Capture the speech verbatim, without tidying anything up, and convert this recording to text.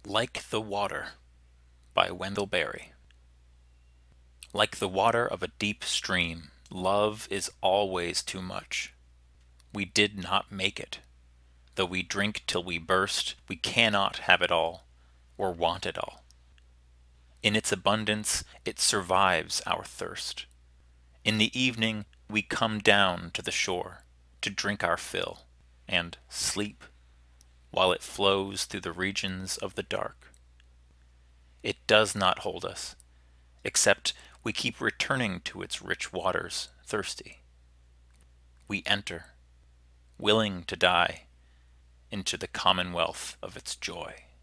Like the Water by Wendell. Like the water of a deep stream, love is always too much. We did not make it. Though we drink till we burst, we cannot have it all, or want it all. In its abundance, it survives our thirst. In the evening, we come down to the shore to drink our fill, and sleep, while it flows through the regions of the dark. It does not hold us, except we keep returning to its rich waters, thirsty. We enter, willing to die, into the commonwealth of its joy.